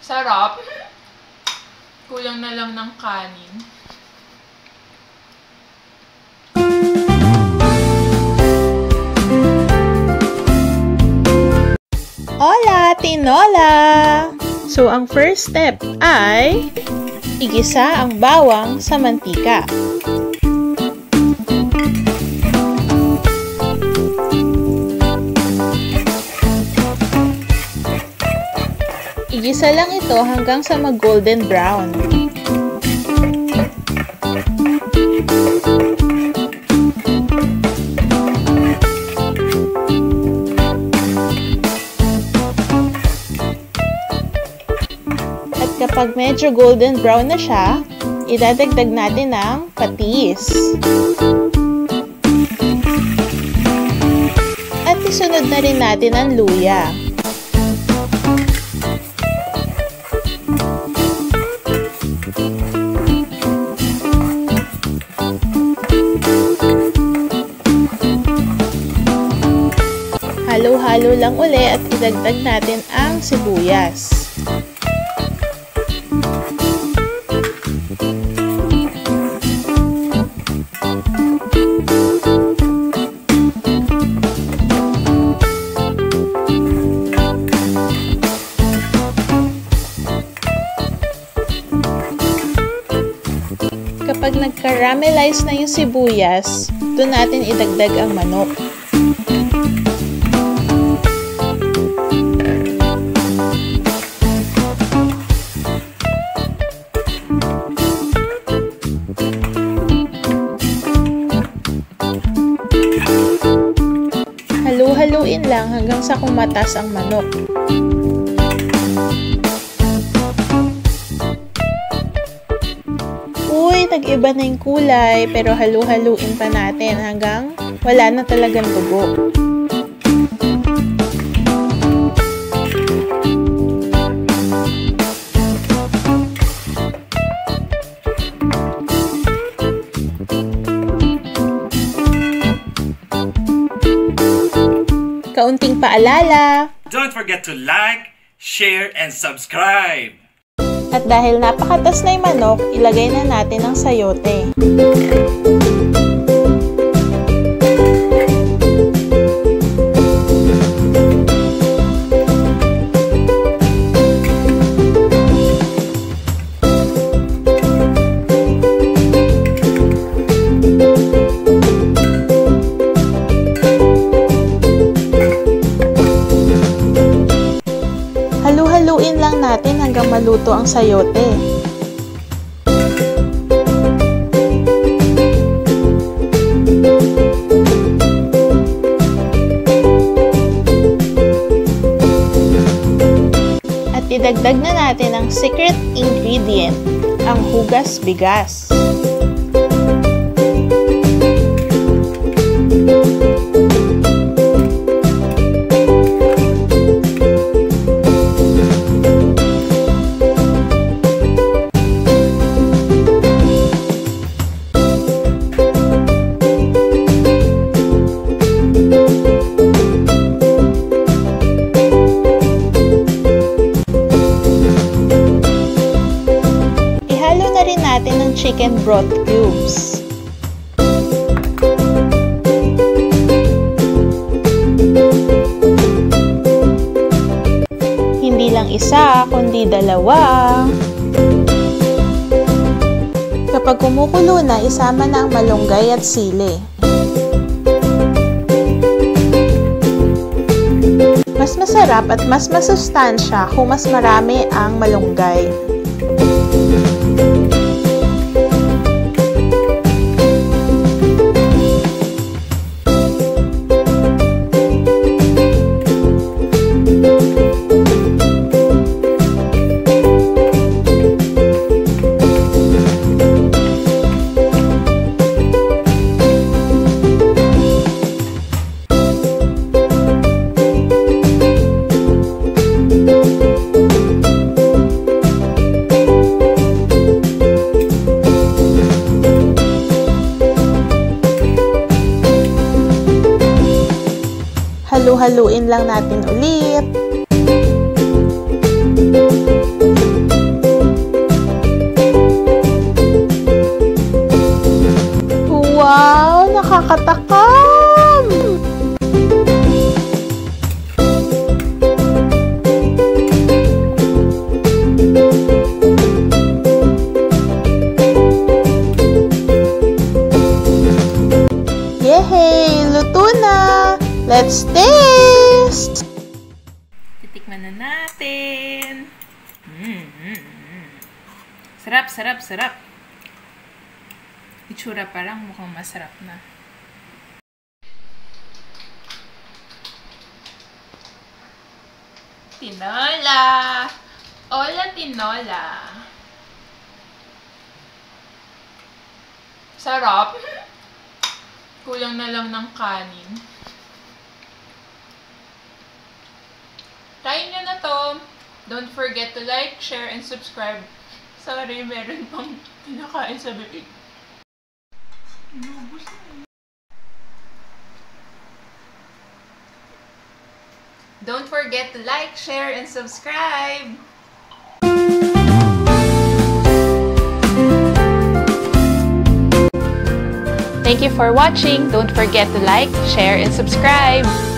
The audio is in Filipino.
Sarap. Kulang na lang ng kanin. Hola, tinola! So, ang first step ay igisa ang bawang sa mantika. Igisa lang ito hanggang sa mag-golden brown. At kapag medyo golden brown na siya, idadagdag natin ang patis. At isunod na rin natin ang luya. Halo-halo lang uli at idagdag natin ang sibuyas. Kapag nag-caramelize na yung sibuyas, doon natin idagdag ang manok. Halu-haluin lang hanggang sa kumatas ang manok. Uy, nag-iba na yung kulay, pero halu-haluin pa natin hanggang wala na talagang dugo. Kaunting paalala. Don't forget to like, share, and subscribe. At dahil napakatas na yung manok, ilagay na natin ang sayote. Halu-haluin lang natin hanggang maluto ang sayote. At idagdag na natin ang secret ingredient, ang hugas bigas. Ihalo na rin natin ang chicken broth cubes. Hindi lang isa, kundi dalawa. Kapag kumukulo na, isama na ang malunggay at sili. Mas masarap at mas masustansya kung mas marami ang malunggay. Halu-haluin lang natin ulit. Let's taste! Titikman na natin. Sarap, sarap, sarap. Itsura pa lang mukhang masarap na. Tinola! Hola, tinola! Sarap! Kulang na lang ng kanin. Try nyo na to! Don't forget to like, share, and subscribe. Sorry, meron pang pinakain sa bibig. Don't forget to like, share, and subscribe! Thank you for watching. Don't forget to like, share, and subscribe.